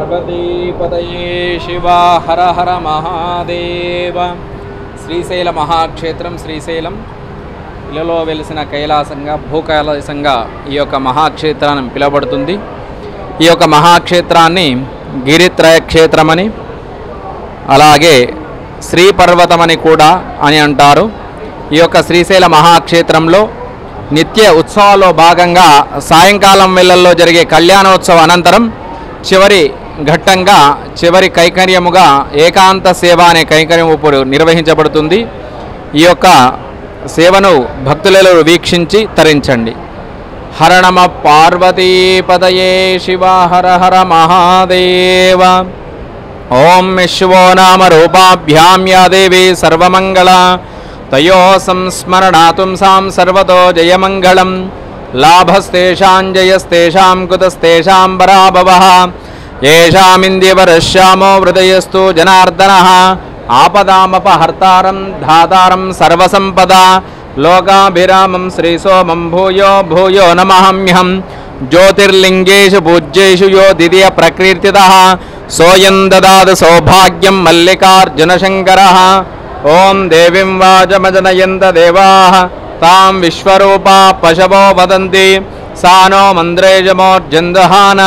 పార్వతీపతయే శివ హర హర మహాదేవ. శ్రీశైల మహాక్షేత్రం శ్రీశైలం ఇలలో వెలిసిన కైలాసంగా భూకైలాసంగా ఈ యొక్క మహాక్షేత్రాన్ని పిలువబడుతుంది. ఈ యొక్క మహాక్షేత్రాన్ని గిరిత్రయ క్షేత్రమని అలాగే శ్రీపర్వతమని కూడా అని అంటారు. ఈ యొక్క శ్రీశైల మహాక్షేత్రంలో నిత్య ఉత్సవాల్లో భాగంగా సాయంకాలం వేళల్లో జరిగే కళ్యాణోత్సవ అనంతరం చివరి ఘట్టంగా చివరి కైంకర్యముగా ఏకాంత సేవ అనే కైంకర్యం ఇప్పుడు నిర్వహించబడుతుంది. ఈ యొక్క సేవను భక్తులలో వీక్షించి తరించండి. హర నమ పార్వతీపతయే శివ హర హర మహాదేవ. ఓం విశ్వో నామ రూపాభ్యాం యా దేవి సర్వమంగళ తయో సంస్మరణాతుం సాం సర్వతో జయమంగళం. లాభస్తేషాం జయస్తేషాం కుతస్తేషాం పరాభవః యేషామింద్యవరశ్యామో హృదయస్తు జనార్దనః. ఆపదామపహర్తారం ధాతారం సర్వసంపదా లోకాభిరామం శ్రీసోమం భూయో భూయో నమహమ్యహం. జ్యోతిర్లింగేషు పూజ్యేషు యో ద్వితీయ ప్రకీర్తితః సోయం దదాతు సౌభాగ్యం మల్లికార్జునశంకరः. ఓం దేవీం వాచమజనయంత దేవాః తాం విశ్వరూపా పశవో వదంతి సా నో మంద్రేజమోర్జందహాన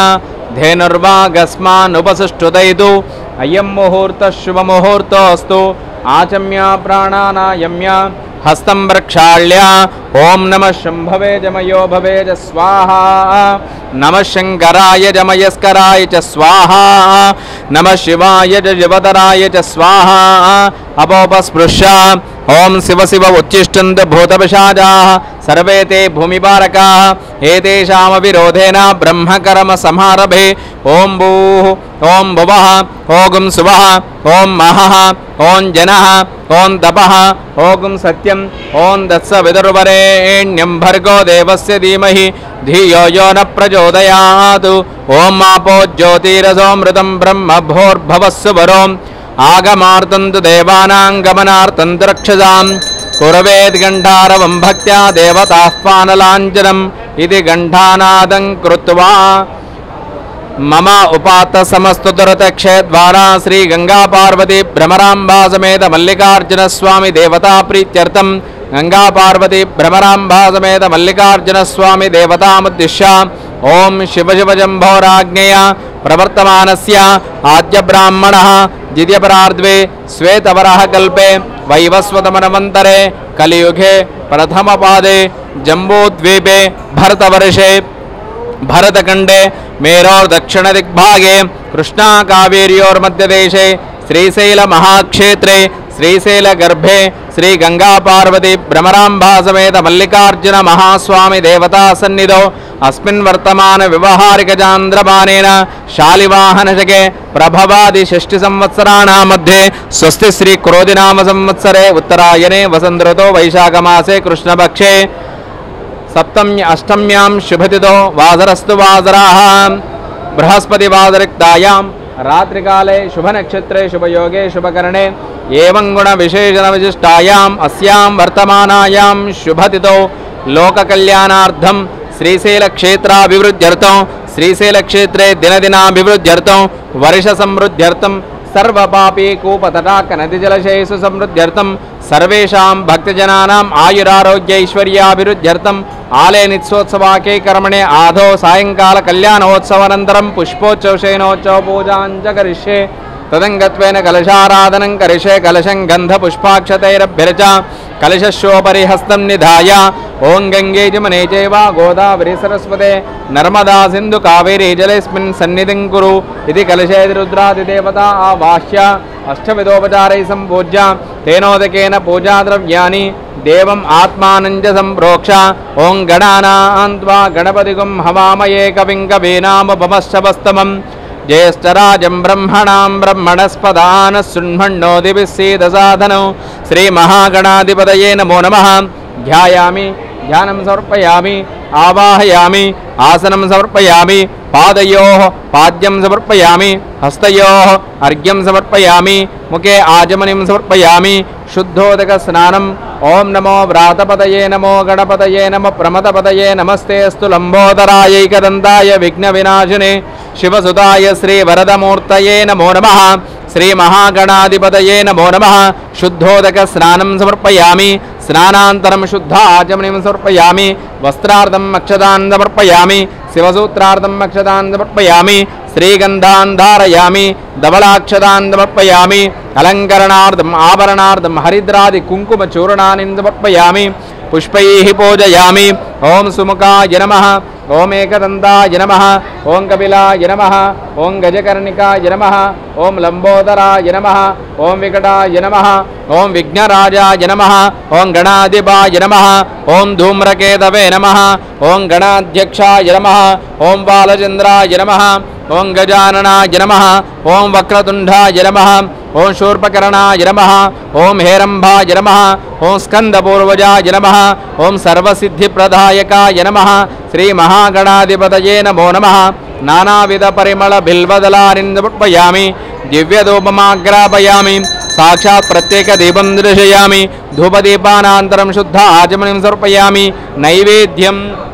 ధేనుర్వాగస్మానుపసుష్టుదైతు. అయం ముహూర్త శుభముహూర్తోస్తు ఆచమ్య ప్రాణానాయమ్య హస్తం ప్రక్షాళ్య. ఓం నమః శంభవే జమయో భవే చ స్వాహా. నమః శంకరాయ జమయస్కరాయ చ స్వాహా. నమః శివాయ చ శివతరాయ చ స్వాహా. అపోపస్పృశ్య. ఓం శివ శివ ఉచ్చిష్టంతు భూతపిశాచాః సర్వే తే భూమిపారకాః ఏతేషామపి రోధేన బ్రహ్మకర్మ సమారభే. ఓం భూః ఓం భువః ఓం శువః ఓం మహః ఓం జనః ఓం తపః ఓం సత్యం ఓం దత్స విదుర్వరేణ్యం భర్గో దేవస్య ధీమహి ధియో యో న ప్రచోదయాత్. ఓం ఆపో జ్యోతిరసోమృతం బ్రహ్మ భోర్భవస్సు వరోం ఆగమార్తం తు దేవానాం గమనార్తం తు రక్షసాం. కురవేద్గంఠారవం భక్త్యా దేవతాఃపానలాంఛనం ఇది గంఠానాదం కృత్వా మమ ఉపాత్త సమస్తుతురతక్షే ద్వారా శ్రీ గంగా పార్వతి భ్రమరాంబా సమేత మల్లికార్జున స్వామి దేవతా ప్రీత్యర్థం గంగా పార్వతి భ్రమరాంబా సమేత మల్లికార్జున స్వామి దేవతాముద్దిశ్య ఓం శివ శివ జంభోరాజ్ఞయ ప్రవర్తమానస్య ఆద్య బ్రాహ్మణః ద్వితీయపరార్ధ్వే శ్వేతవరః కల్పే వైవస్వతమనవంతరే కలియుగే ప్రథమపాదే జంబూద్వీపే భరతవర్షే భరతఖండే మేరోర్దక్షిణదిగ్భాగే కృష్ణా కావేర్యోర్మధ్యదేశే శ్రీశైల మహాక్షేత్రే శ్రీశైలగర్భే శ్రీ గంగా పార్వతి భ్రమరాంబా సమేత మల్లికార్జున మహాస్వామి దేవతా సన్నిధౌ అస్మిన్ వర్తమాన వ్యవహారిక చాంద్రమానేన శాలివాహనశకే ప్రభవాది షష్ఠి సంవత్సరాణాం మధ్యే స్వస్తి శ్రీ క్రోధినామ సంవత్సరే ఉత్తరాయణే వసంతృతో వైశాఖమాసే కృష్ణపక్షే సప్తమ్య అష్టమ్యాం శుభతిథో వాసరస్తు వాసరాః. బృహస్పతివాసరిక్తాయాం రాత్రికాలే శుభనక్షత్రే శుభయోగే శుభకరణే ఏవం గుణ విశేషణ విశిష్టాయాం అస్యాం వర్తమానాయాం శుభతిథౌ లోకకళ్యాణార్థం శ్రీశైలక్షేత్రాభివృద్ధ్యర్థం శ్రీశైలక్షేత్రే దినదినాభివృద్ధ్యర్థం వర్ష సమృద్ధ్యర్థం సర్వపాపీకూపతటాక నదిజలశేషు సమృద్ధ్యర్థం సర్వేషాం భక్తజనానాం ఆయురారోగ్యైశ్వర్యాభివృద్ధ్యర్థం ఆలయ నిత్సోత్సవాకే కర్మణే ఆదో సాయంకాల కళ్యాణోత్సవానంతరం పుష్పోత్సవశయనోత్సవ పూజాంచ కరిష్యే. తదంగత్వేన కలశారాధనం కరిష్యే. కలశం గంధ పుష్పాక్షతైరభ్యర్చ కలశస్యోపరి హస్తం నిధాయ. ఓం గంగే జమునే చైవ గోదావరి సరస్వతే నర్మదా సింధు కావేరీ జలేస్మిన్ సన్నిధిం కురు. ఇది కలశేది రుద్రాదిదేవతా ఆవాహ్య అష్టవిధోపచారై సంపూజ్య తేనోదకేన పూజాద్రవ్యాని దేవం ఆత్మానం చ సంప్రోక్ష. ఓం గణానాం త్వా గణపతిగుం హవామయే కవిం కవీనాముపమశ్రవస్తమం. జ్యేష్ఠరాజం బ్రహ్మణాం బ్రహ్మణస్పదాన శృణ్వన్నోదిభిः సీదసాధనం. శ్రీమహాగణాధిపతయే నమో నమః. ధ్యాయామి ధ్యానం సమర్పయామి ఆవాహయామి ఆసనం సమర్పయామి పాదయోః పాద్యం సమర్పయామి హస్తయోః అర్ఘ్యం సమర్పయామి ముఖే ఆచమనిం సమర్పయామి శుద్ధోదక స్నానం. ఓం నమో వ్రాతపతయే నమో గణపతయే నమ ప్రమదపతయే నమస్తేస్తు లంబోదరాయైకదంతాయ విఘ్న వినాశినే शिवसुताय श्रीवरदमूर्तये नमो नमः। श्रीमहागणाधिपतये नमो नमः। शुद्धोदकस्नानं समर्पयामि। स्नानान्तरं शुद्ध आचमनीं समर्पयामि। वस्त्रार्थं अक्षतान् समर्पयामि। शिवसूत्रार्थं अक्षतान् समर्पयामि। श्रीगन्धान् धारयामि। धवलाक्षतान् समर्पयामि। अलङ्करणार्थम् आभरणार्थं हरिद्रादि कुङ्कुमचूर्णानि समर्पयामि। पुष्पैः पूजयामि। ओम सुमुखाय नमः। ओम एकदन्ताय नमः। ओम कपिलाय नमः। ओम गजकर्णिकाय नमः। ओम लंबोदराय नमः। ओम विकटाय नमः। ओम विघ्नराजाय नमः। ओम गणाधिपाय नमः। ओम धूम्रकेतवे नमः। ओम गणाध्यक्षाय नमः। ओम बालचन्द्राय नमः। ओम गजाननाय नमः। ओम वक्रतुण्डाय नमः। ओम शूर्पकर्णाय नमः। ओम हेरम्भाय नमः। ओम स्कन्दपूर्वजाय नमः। ओम सर्वसिद्धिप्रदायकाय नमः। श्री महागणाधिपतये नमो नमः। नानाविध परिमल बिल्वदलानि समर्पयामि। दिव्यधूपमाग्रापयामि। साक्षात् प्रत्येक दीपं दर्शयामि। धूपदीपानान्तरं शुद्ध आचमनीं समर्पयामि। नैवेद्यं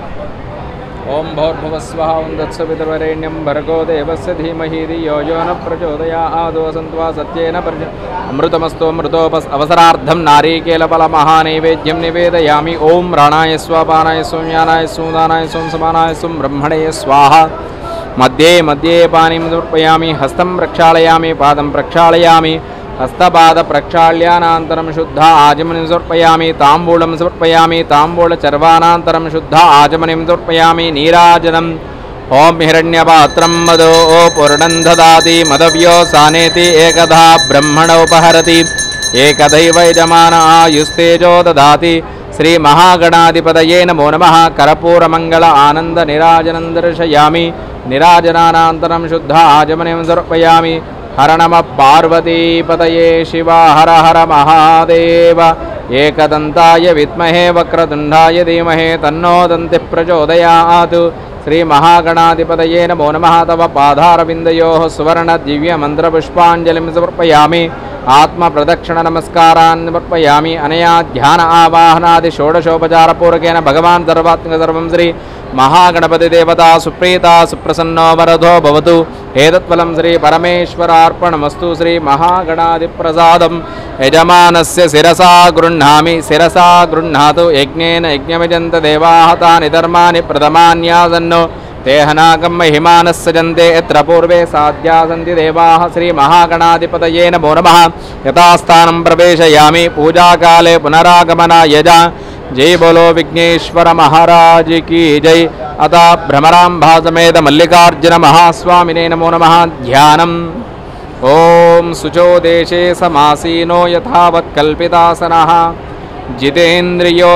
ओम भूर्भुवस्वः ओम तत्सवितुर्वरेण्यं भर्गो देवस्य धीमहि धियो यो न प्रचोदयात् वसन्त्वा सत्येन अमृतमस्तु अवसरार्थं नारीकेलफलमहानैवेद्यं निवेदयामि। ओम प्राणाय स्वाहा पानाय स्वाहा ज्ञानाय स्वाहा दानाय स्वाहा समानाय स्वाहा ब्रह्मणे स्वाहा। मध्ये मध्ये पानीं समर्पयामि। हस्तं प्रक्षालयामि। पादं प्रक्षालयामि। हस्तपाद प्रक्षाल्यानान्तरं शुद्ध आचमनीं समर्पयामि। ताम्बूलं समर्पयामि। ताम्बूलचर्वानान्तरं शुद्ध आचमनीं समर्पयामि। नीराजनम् ओम हिरण्यपात्रं मदो पूर्णं ददाति मदव्यो सानेति एकधा ब्रह्मणोपहरति एकदैव यजमान आयुस्तेजो ददाति। श्री महागणाधिपतये नमो नमः। कर्पूरमङ्गल आनन्द निराजनं दर्शयामि। निराजनानन्तरं शुद्ध आचमनीं समर्पयामि। हर नमः पार्वतीपतये शिव हर हर महादेव। एकदन्ताय विद्महे वक्रतुण्डाय धीमहि तन्नो दन्तिः प्रचोदयात्। श्री महागणाधिपतये नमो नमः। तव पादारविन्दयोः सुवर्ण दिव्य मन्त्रपुष्पाञ्जलिं समर्पयामि। आत्मप्रदक्षिण नमस्कारान् समर्पयामि। अनया ध्यान आवाहनादि षोडशोपचारपूर्वकेन भगवान् सर्वात्मक सर्वं श्री महागणपति देवता सुप्रीता सुप्रसन्नो वरदो भवतु। एतत्फलं श्री परमेश्वरार्पणमस्तु। श्री महागणाधिप्रसादं यजमानस्य शिरसा गृह्णामि। शिरसा गृह्णातु यज्ञेन यज्ञमिजन्त देवाः तानि धर्माणि प्रथमान्यासन्नो तेहनाकं महिमानः सजन्ते यत्र पूर्वे साध्या सन्ति देवाः। श्री महागणाधिपतये नमो नमः। यथास्थानं प्रवेशयामि। पूजाकाले पुनरागमनाय च। जय बोलो विघ्नेश्वर महाराज की जय। अतः भ्रमराम्भा समेत मल्लिकार्जुन महास्वामिने नमो नमः। ध्यानम् ओम शुचो देशे समासीनो यथावत् कल्पितासनः जितेन्द्रियो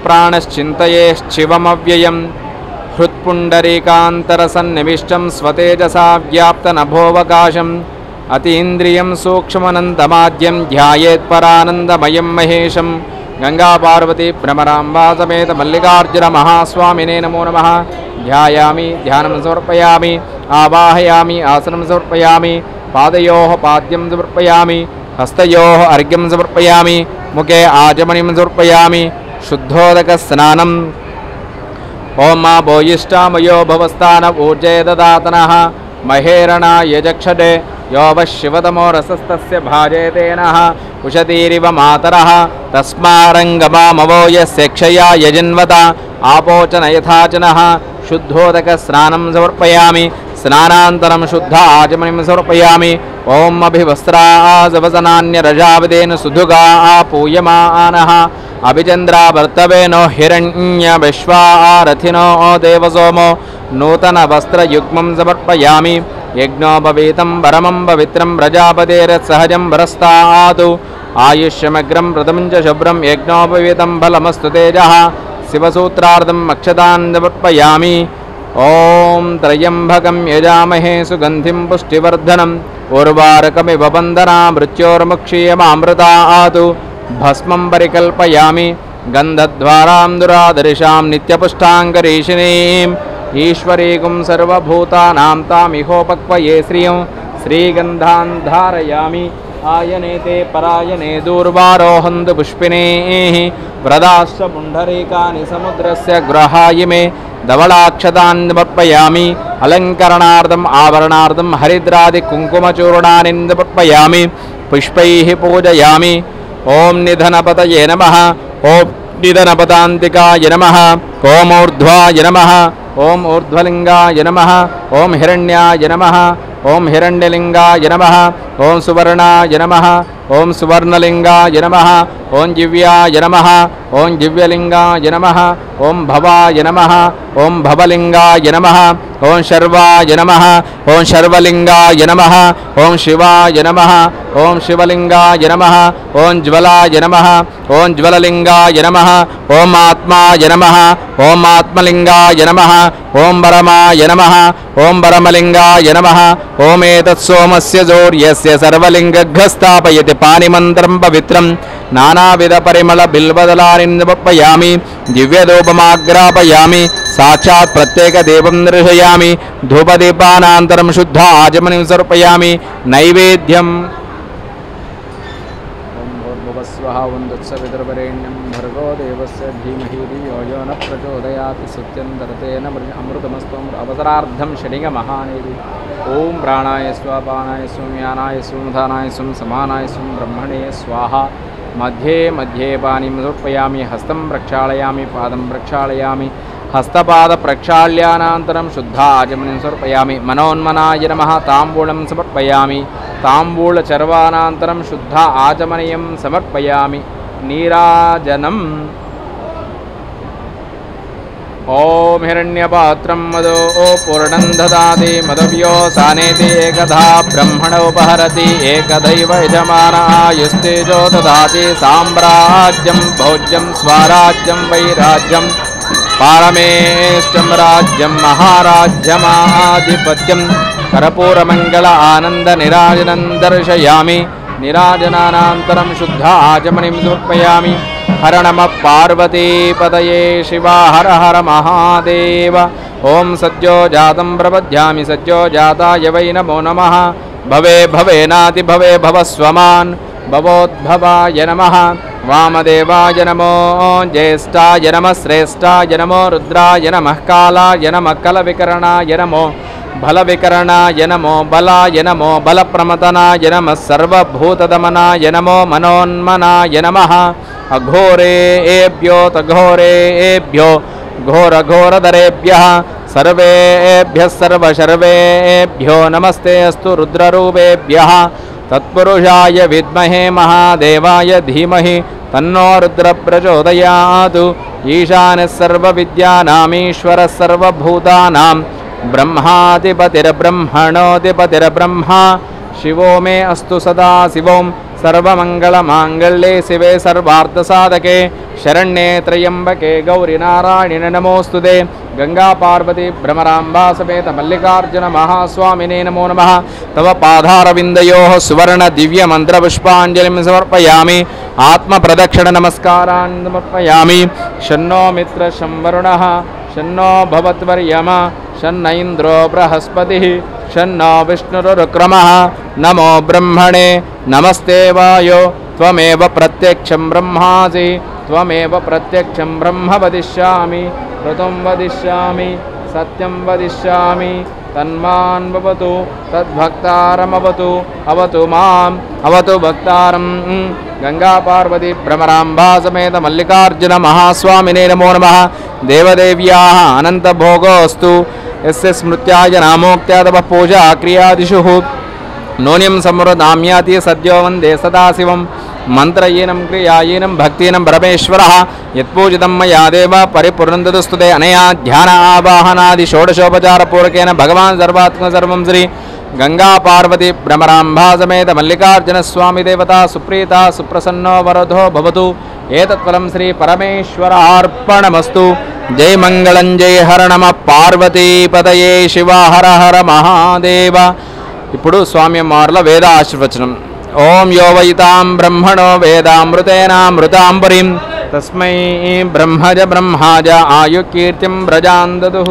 जितप्राणश्चिन्तयेश्चिवमव्ययम् हृत्पुण्डरीकान्तरसन्निविष्टं स्वतेजसा व्याप्तनभोऽवकाशम् अतीन्द्रियं सूक्ष्मनन्तमाद्यं ध्यायेत्परानन्दमयं महेशम्। गंगा पार्वती भ्रमराम्बा समेत मल्लिकार्जुन महास्वामिने नमो नमः। ध्यायामि ध्यानं समर्पयामि। आवाहयामि आसनं समर्पयामि। पादयोः पाद्यं समर्पयामि। हस्तयोः अर्घ्यं समर्पयामि। मुखे आचमनीं समर्पयामि। शुद्धोदकस्नानम् ओम मा भूयिष्ठामयो भवस्थान ऊर्जे ददातनः महेरणा यजक्षते यो वः शिवतमो रसस्तस्य भाजेतेनः उषतीरिव मातरः तस्मारङ्गमामवो यस्य क्षया यजन्वता आपोचन यथाचनः। शुद्धोदकस्नानं समर्पयामि। स्नानान्तरं शुद्ध आचमनीं समर्पयामि। ओम अभिवस्त्रासवसनान्यरजाविदेन सुधुगा पूयमानः अभिचन्द्रा वर्तवेनो हिरण्यविश्वारथिनो देवसोमो नूतन वस्त्रयुग्मं समर्पयामि। यज्ञोपवीतं परमं पवित्रं प्रजापतेरसहजं वरस्तात् आयुष्यमग्रं प्रथमं च शुभ्रं यज्ञोपवीतं फलमस्तु तेजः। शिवसूत्रार्थम् अक्षतान् समर्पयामि। ओम त्र्यंबकं यजामहे सुगंधिं पुष्टिवर्धनम् उर्वारुकमिव बन्धना मृत्योर्मुक्षीयमामृतात्। भस्मं परिकल्पयामि। गन्धद्वारां दुरादर्शां नित्यपुष्टाङ्गरीषिणीम् ईश्वरीकुं सर्वभूतानां तामिहोपक्वये श्रियं श्रीगन्धान् धारयामि। आयनेते परायणे दूर्वारोहन्तु पुष्पिणीः व्रताश्च पुण्डरीकानि समुद्रस्य ग्रहाय मे धवलाक्षतान् समर्पयामि। अलङ्करणार्थम् आवरणार्थं हरिद्रादि कुङ्कुमचूर्णानि समर्पयामि पुष्पैः पूजयामि। ओम निधनपतये नमः। ओम निधनपदान्तिकाय नमः। ओम ऊर्ध्वाय नमः। ओम ऊर्ध्वलिंगाय नमः। ओम हिरण्याय नमः। ओम हिरण्यलिंगाय नमः। ओम सुवर्णाय नमः। ओम सुवर्णलिंगाय नमः। ओम जिव्याय नमः। ओम जिव्यलिंगाय नमः। ओम भवाय नमः। ओम भवलिंगाय नमः। ओम शर्वाय नमः। ओम शर्वलिंगाय नमः। ओम शिवाय नमः। ओम शिवलिंगाय नमः। ओम ज्वलाय नमः। ओम ज्वललिंगाय नमः। ओम आत्माय नमः। ओम आत्मलिंगाय नमः। ओम परमाय नमः। ओम परमलिंगाय नमः। ओम एतत्सोमस्य जोर्यस्य सर्वलिंगघ्रस्थापयति पानिमन्त्रं पवित्रं नानाविध परिमल बिल्वदलानि समर्पयामि। दिव्यधूपमाग्रापयामि। साक्षात् प्रत्येक देवं दर्शयामि। धूपदीपानान्तरं शुद्ध आचमनीं समर्पयामि। नैवेद्यम् स्वः वन्दत्सवितुर्वरेण्यं भर्गो देवस्य धीमहि धियो यो न प्रचोदयात् सत्यन्तरतेन अमृतमस्तु अवसरार्धं षडिगमहानेति। ओम प्राणाय स्वापानाय स्वं यानाय स्वं धानाय स्वं समानाय स्वं ब्रह्मणे स्वाहा। मध्ये मध्ये पानीं समर्पयामि। हस्तं प्रक्षालयामि। पादं प्रक्षालयामि। हस्तपाद प्रक्षाल्यानान्तरं शुद्ध आचमनीं समर्पयामि। मनोन्मनाय नमः। ताम्बूलं समर्पयामि। ताम्बूलचर्वानान्तरं शुद्ध आचमनीयं समर्पयामि। नीराजनम् ओम हिरण्यपात्रं मदो पूर्णं ददाति मदव्योसानेति एकधा ब्रह्मणोपहरति एकदैव यजमानायुस्तेजो ददाति। साम्राज्यं भोज्यं स्वराज्यं वैराज्यं पारमेष्टं राज्यं महाराज्यमाधिपत्यं कर्पूरमङ्गल आनन्द निराजनं दर्शयामि। निराजनानन्तरं शुद्ध आचमनीं समर्पयामि। हर नमः पार्वतीपतये शिवा हर हर महादेव। ओम सद्यो जातं प्रपद्यामि सद्यो जाताय वै नमो नमः। भवे भवेनाति भवे भवस्वमान् भवोद्भवाय नमः। वामदेवाय नमो ज्येष्ठाय नमः श्रेष्ठाय नमो रुद्राय नमः कालाय नमः कलविकरणाय नमो बलविकरणाय नमो बलाय नमो बलप्रमतनाय नमः सर्वभूतदमनाय नमो मनोन्मनाय नमः। अघोरेभ्यो तघोरेभ्यो घोरघोरधरेभ्यः सर्वेभ्यः सर्वशर्वेभ्यो नमस्ते अस्तु रुद्ररूपेभ्यः। तत्पुरुषाय विद्महे महादेवाय धीमहि तन्नो रुद्र प्रचोदयात्। ईशानः सर्वविद्यानामीश्वरः सर्वभूतानां ब्रह्माधिपतिर्ब्रह्मणोऽधिपतिर्ब्रह्मा। शिवो मे अस्तु सदा शिवों सर्वमङ्गलमाङ्गल्ये शिवे सर्वार्थसाधके शरण्ये त्र्यम्बके गौरी नारायणि नमोऽस्तुते। गंगा पार्वती भ्रमराम्बा समेत मल्लिकार्जुन महास्वामिने नमो नमः। तव पादारविन्दयोः सुवर्ण दिव्य मन्त्रपुष्पाञ्जलिं समर्पयामि। आत्मप्रदक्षिण नमस्कारान् समर्पयामि। शन्नो मित्र संवरुणः शन्नो भवत्वर्यमा शन्न इन्द्रो बृहस्पतिः शन्नो विष्णुरुक्रमः। नमो ब्रह्मणे नमस्ते वायो त्वमेव प्रत्यक्षं ब्रह्मासि त्वमेव प्रत्यक्षं ब्रह्म वदिष्यामि ऋतुं वदिष्यामि सत्यं वदिष्यामि तन्मान् भवतु तद्भक्तारमवतु अवतु माम् अवतु भक्तारम्। गंगा पार्वती भ्रमराम्बा समेत मल्लिकार्जुन महास्वामिने नमो नमः। देवदेव्याः अनंत भोगोऽस्तु यस्य स्मृत्याय नामोक्त्या तव पूजा क्रियादिषु नून्यं समृद्धाम्याति सद्यो वन्दे सदाशिवं। मंत्रहीनं क्रियाहीनं भक्तिहीनं परमेश्वरः यत्पूजितं मया देव परिपूर्णं तदस्तुते। अनया ध्यान आवाहनादि षोडशोपचारपूर्वकेन भगवान् सर्वात्मक सर्वं श्री गंगा पार्वती भ्रमराम्भा समेत मल्लिकार्जुन स्वामी देवता सुप्रीता सुप्रसन्नो वरदो भवतु। एतत्फलं श्री परमेश्वरार्पणमस्तु। जय मंगलं जय हर नमः पार्वतीपतये शिव हर हर महादेव। ఇప్పుడు స్వామ్యమార్ల వేద ఆశీర్వచనం। ఓం యో వైతాం బ్రహ్మణో వేదామృతేనామృతాంబరీం తస్మై బ్రహ్మజ బ్రహ్మాజ ఆయుకీర్తిం వ్రజాన్ దదుః।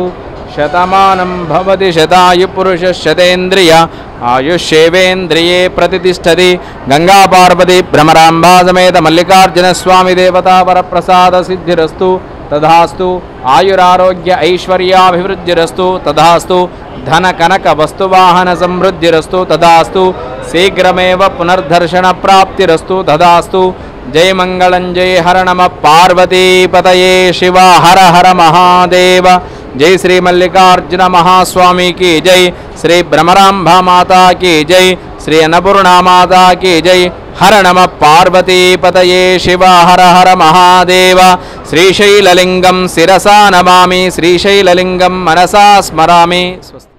శతమానం భవతి శతాయు పురుష శతేంద్రియ ఆయుష్యేవేంద్రియే ప్రతిష్టతి। గంగా పార్వతి భ్రమరాంబా సమేత మల్లికార్జున స్వామి దేవతా వరప్రసాద సిద్ధిరస్తు తథాస్తు। ఆయురారోగ్య ఐశ్వర్యాభివృద్ధిరస్తు తథాస్తు। धन कनक वस्तुवाहन समृद्धिरस्तु तदास्तु शीघ्रमेव पुनर्दर्शन प्राप्तिरस्तु तदास्तु जय मंगलं जय हर नमः पार्वतीपतये शिव हर हर महादेव जय श्री मल्लिकार्जुन महास्वामी की जय श्री ब्रह्मरांभा माता की जय श्री अन्नपूर्णा माता की जय हर नमः पार्वतीपतये शिव हर हर महादेव श्रीशैललिंगं शिरसा नमामि श्रीशैललिंगं मनसा स्मरामि।